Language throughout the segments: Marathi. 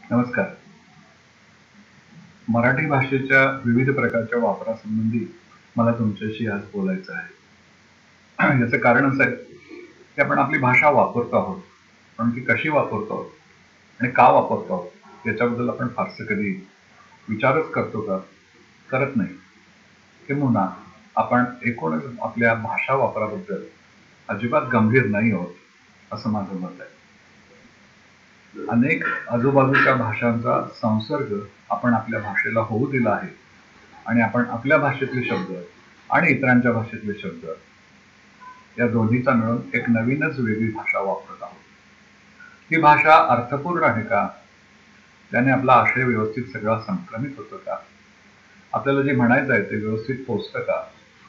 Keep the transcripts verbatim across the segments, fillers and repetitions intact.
नमस्कार. मराठी भाषेच्या विविध प्रकारच्या वापरासंबंधी मला तुमच्याशी आज बोलायचं आहे. याचं कारण असं आहे, की आपण आपली भाषा वापरतो आहोत. पण ती कशी वापरतो आहोत आणि का वापरतो आहोत याच्याबद्दल आपण फारसं कधी विचारच करतो का? करत नाही. किंबहुना आपण एकूणच आपल्या भाषा वापराबद्दल अजिबात गंभीर नाही आहोत, असं माझं मत आहे. अनेक आजूबाजूच्या भाषांचा संसर्ग आपण आपल्या भाषेला होऊ दिला आहे आणि आपण आपल्या भाषेतले शब्द आणि इतरांच्या भाषेतले शब्द या दोन्हीचा मिळून एक नवीनच वेगळी भाषा वापरत आहोत. ही भाषा अर्थपूर्ण आहे का? त्याने आपला आशय व्यवस्थित सगळा संक्रमित होतो का? आपल्याला जे म्हणायचं आहे ते व्यवस्थित पोचतं का?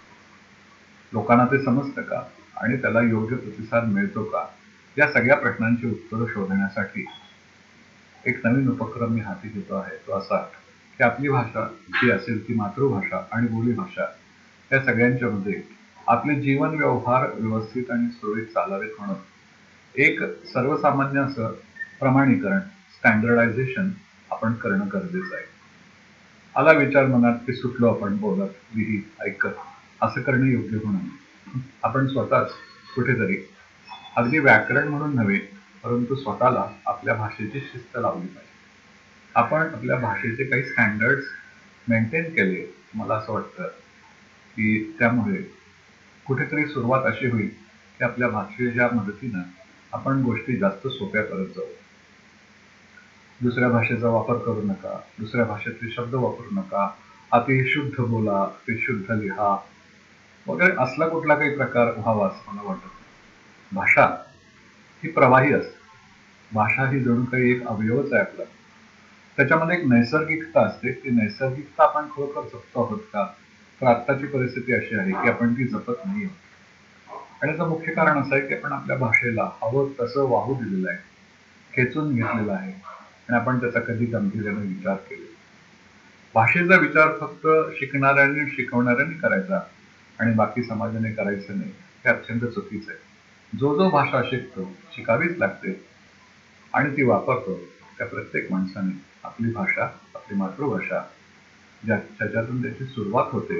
लोकांना ते समजतं का? आणि त्याला योग्य प्रतिसाद मिळतो का? या सगळ्या प्रश्नांची उत्तरं शोधण्यासाठी एक नवीन उपक्रम मी हाती घेतो आहे. तो असा की आपली भाषा जी असेल ती मातृभाषा आणि बोलीभाषा या सगळ्यांच्या मध्ये आपले जीवन व्यवहार व्यवस्थित आणि सुरळीत चालावेत म्हणून एक सर्वसामान्य असं प्रमाणीकरण स्टँडर्डायझेशन आपण करणं गरजेचं आहे. आला विचार मनात की सुटलो आपण बोलत लिहित ऐकत असं करणं योग्य होणार. आपण स्वतःच कुठेतरी अगदी व्याकरण म्हणून नव्हे परंतु स्वतःला आपल्या भाषेची शिस्त लावली पाहिजे. आपण आपल्या भाषेचे काही स्टँडर्ड्स मेंटेन केले मला असं वाटतं की त्यामुळे कुठेतरी सुरुवात अशी होईल की आपल्या भाषेच्या मदतीनं आपण गोष्टी जास्त सोप्या करत जाऊ. दुसऱ्या भाषेचा वापर करू नका, दुसऱ्या भाषेतले शब्द वापरू नका, अति शुद्ध बोला, अति शुद्ध लिहा वगैरे असला कुठला काही प्रकार व्हावा असं मला वाटत नाही. भाषा ही प्रवाही असते. भाषा ही जणू काही एक अवयवच आहे आपला. त्याच्यामध्ये एक नैसर्गिकता असते. ती नैसर्गिकता आपण खरोखर जपतो आहोत का? तर आत्ताची परिस्थिती अशी आहे की आपण ती जपत नाही आहोत. आणि याचं मुख्य कारण असं आहे की आपण आपल्या भाषेला हवं तसं वाहू दिलेलं आहे, खेचून घेतलेलं आहे आणि आपण त्याचा कधी गंभीर्याने विचार केला. भाषेचा विचार फक्त शिकणाऱ्यांनी शिकवणाऱ्यांनी करायचा आणि बाकी समाजाने करायचं नाही, हे अत्यंत चुकीचं आहे. जो जो भाषा शिकतो, शिकावीच लागते आणि ती वापरतो त्या प्रत्येक माणसाने आपली भाषा, आपली मातृभाषा ज्या ज्याच्यातून त्याची सुरुवात होते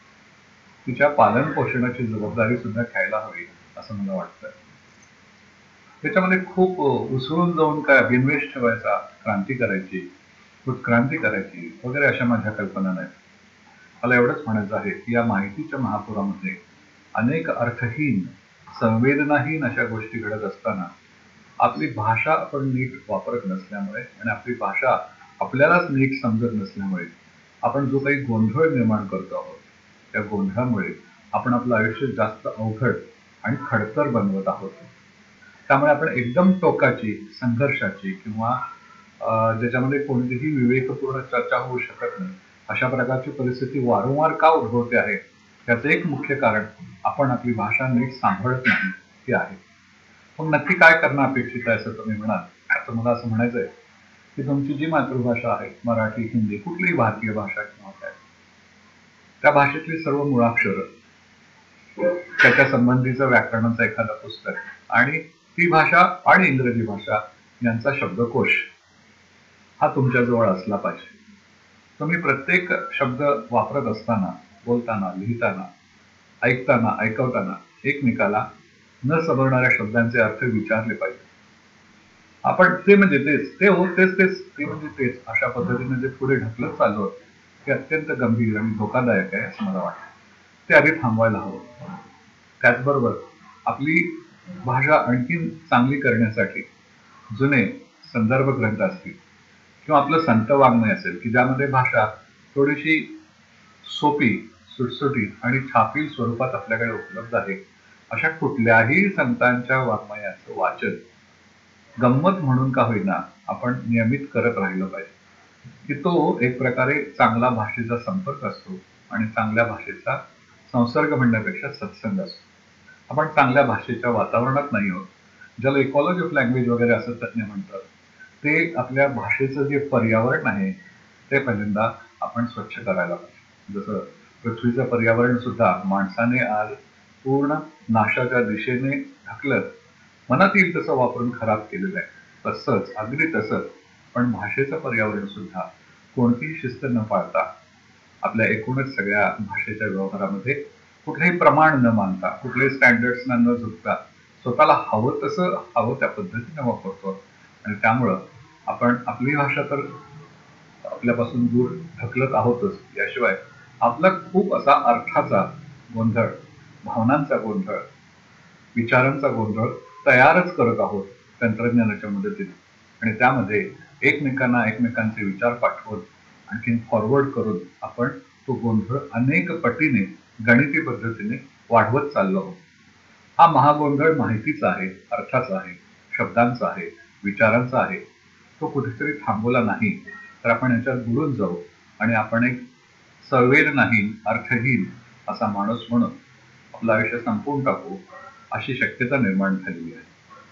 तिच्या पालन पोषणाची जबाबदारी सुद्धा घ्यायला हवी असं मला वाटतं. त्याच्यामध्ये खूप उसळून जाऊन काय बिनवेश ठेवायचा, क्रांती करायची, उत्क्रांती करायची वगैरे अशा माझ्या कल्पना नाहीत. मला एवढंच म्हणायचं आहे की या माहितीच्या महापुरामध्ये अनेक अर्थहीन, संवेदनाहीन अशा गोष्टी घडत असताना आपली भाषा आपण नीट वापरत नसल्यामुळे आणि आपली भाषा आपल्यालाच नीट समजत नसल्यामुळे आपण जो काही गोंधळ निर्माण करतो आहोत त्या गोंधळामुळे आपण आपलं आयुष्य जास्त अवघड आणि खडतर बनवत आहोत. त्यामुळे आपण एकदम टोकाची संघर्षाची किंवा ज्याच्यामध्ये कोणतीही विवेकपूर्ण चर्चा होऊ शकत नाही अशा प्रकारची परिस्थिती वारंवार का उद्भवते आहे त्याचं एक मुख्य कारण आपण आपली भाषा नीट सांभाळत नाही हे आहे. मग नक्की काय करणं अपेक्षित आहे असं तुम्ही म्हणाल, तर मला असं म्हणायचं आहे की तुमची जी मातृभाषा आहे मराठी, हिंदी, कुठलीही भारतीय भाषा किंवा काय त्या भाषेतली सर्व मुळाक्षर, त्याच्या संबंधीचं व्याकरणाचं एखादं पुस्तक आणि ती भाषा आणि इंग्रजी भाषा यांचा शब्दकोश हा तुमच्याजवळ असला पाहिजे. तुम्ही प्रत्येक शब्द वापरत असताना, बोलताना, लिहिताना, ऐकताना, ऐकवताना एकमेकाला न समजणाऱ्या शब्दांचे अर्थ विचारले पाहिजे. आपण ते म्हणजे तेच, ते हो तेच तेच, ते म्हणजे तेच अशा पद्धतीने जे पुढे ढकलत चाललो ते अत्यंत गंभीर आणि धोकादायक आहे असं मला वाटतं. ते आधी थांबवायला हवं. त्याचबरोबर आपली भाषा आणखी चांगली करण्यासाठी जुने संदर्भ ग्रंथ असतील किंवा आपलं संत वाङ्मय असेल की ज्यामध्ये भाषा थोडीशी सोपी, सुटसुटीत आणि छापील स्वरूपात आपल्याकडे उपलब्ध आहे अशा कुठल्याही संतांच्या वाङ्मयाचं वाचन गंमत म्हणून का होईना आपण नियमित करत राहिलं पाहिजे की तो एक प्रकारे चांगला भाषेचा संपर्क असतो आणि चांगल्या भाषेचा संसर्ग म्हणण्यापेक्षा सत्संग असतो. आपण चांगल्या भाषेच्या वातावरणात नाही आहोत. ज्याला इकॉलॉजी ऑफ लँग्वेज वगैरे असं तज्ञ म्हणतात, ते आपल्या भाषेचं जे पर्यावरण आहे ते पहिल्यांदा आपण स्वच्छ करायला पाहिजे. जसं पृथ्वीचं पर्यावरण सुद्धा माणसाने आज पूर्ण नाशाच्या दिशेने ढकलत मनात येईल तसं वापरून खराब केलेलं आहे. तसंच अगदी तसंच पण भाषेचं पर्यावरण सुद्धा कोणतीही शिस्त न पाळता आपल्या एकूणच सगळ्या भाषेच्या व्यवहारामध्ये कुठलेही प्रमाण न मानता कुठलेही स्टँडर्ड्सना न झुकता स्वतःला हवं तसं हवं त्या पद्धतीने वापरतो आणि त्यामुळं आपण आपली भाषा तर आपल्यापासून दूर ढकलत आहोतच, याशिवाय आपला खूप असा अर्थाचा गोंधळ, भावनांचा गोंधळ, विचारांचा गोंधळ तयारच करत आहोत तंत्रज्ञानाच्या मदतीने आणि त्यामध्ये एकमेकांना एकमेकांचे विचार पाठवून आणखीन फॉरवर्ड करून आपण तो गोंधळ अनेक पटीने गणिती पद्धतीने वाढवत चाललो आहोत. हा महागोंधळ माहितीचा आहे, अर्थाचा आहे, शब्दांचा आहे, विचारांचा आहे. तो कुठेतरी थांबवला नाही तर आपण याच्यात बुडून जाऊ आणि आपण एक संवेदनाहीन, अर्थहीन असा माणूस म्हणून आपलं आयुष्य संपवून टाकू अशी शक्यता निर्माण झालेली आहे.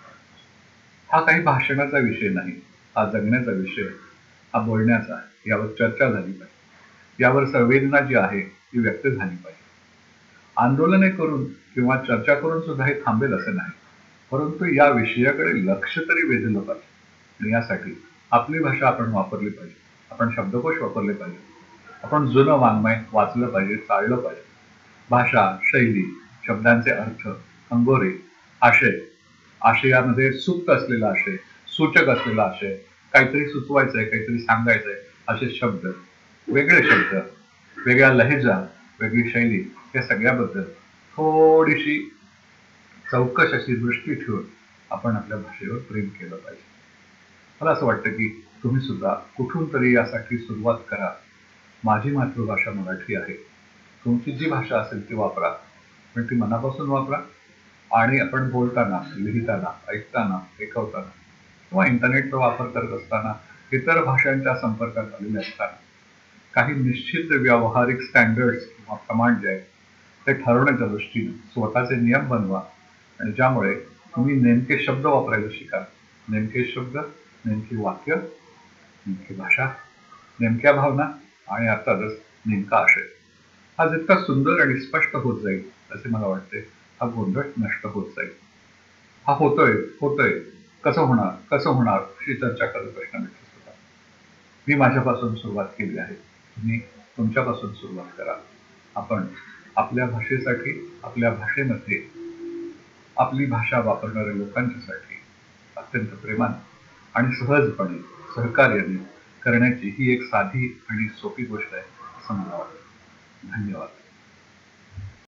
हा काही भाषणाचा विषय नाही, हा जगण्याचा विषय, हा बोलण्याचा आहे. यावर चर्चा झाली पाहिजे, यावर संवेदना जी आहे ती व्यक्त झाली पाहिजे. आंदोलने करून किंवा चर्चा करून सुद्धा हे थांबेल असं नाही, परंतु या विषयाकडे लक्ष तरी वेधलं पाहिजे आणि यासाठी आपली भाषा आपण वापरली पाहिजे, आपण शब्दकोश वापरले पाहिजे, आपण जुनं वाङ्मय वाचलं पाहिजे, चाललं पाहिजे. भाषा, शैली, शब्दांचे अर्थ, अंगोरे, आशय, आशयामध्ये सुप्त असलेला आशय, सूचक असलेला आशय, काहीतरी सुचवायचंय, काहीतरी सांगायचंय असे शब्द, वेगळे शब्द, वेगळ्या लहेजा, वेगळी शैली, या सगळ्याबद्दल थोडीशी चौकश अशी दृष्टी ठेवून आपण आपल्या भाषेवर प्रेम केलं पाहिजे. मला असं वाटतं की तुम्ही सुद्धा कुठून तरी यासाठी सुरुवात करा. माझी मातृभाषा मराठी आहे, तुमची जी भाषा असेल ती वापरा, पण ती मनापासून वापरा आणि आपण बोलताना, लिहिताना, ऐकताना, ऐकवताना किंवा इंटरनेटचा वापर करत असताना, इतर भाषांच्या संपर्कात आलेले असताना काही निश्चित व्यावहारिक स्टँडर्ड्स किंवा प्रमाण जे आहेत ते ठरवण्याच्या दृष्टीने स्वतःचे नियम बनवा आणि ज्यामुळे तुम्ही नेमके शब्द वापरायला शिका. नेमके शब्द, नेमकी वाक्य, नेमकी भाषा, नेमक्या भावना आणि अर्थातच नेमका आशय. हा जितका सुंदर आणि स्पष्ट होत जाईल असे मला वाटते हा गोंधळ नष्ट होत जाईल. हा होतोय होतोय कसं होणार कसं होणार अशी चर्चा करत प्रश्न विचारत होता. मी माझ्यापासून सुरुवात केली आहे, तुम्ही तुमच्यापासून सुरुवात करा. आपण आपल्या भाषेसाठी, आपल्या भाषेमध्ये आपली भाषा वापरणाऱ्या लोकांच्यासाठी अत्यंत प्रेमाने आणि सहजपणे, सहकार्याने करण्याची ही एक साधी आणि सोपी गोष्ट आहे असं मला वाटतं. धन्यवाद.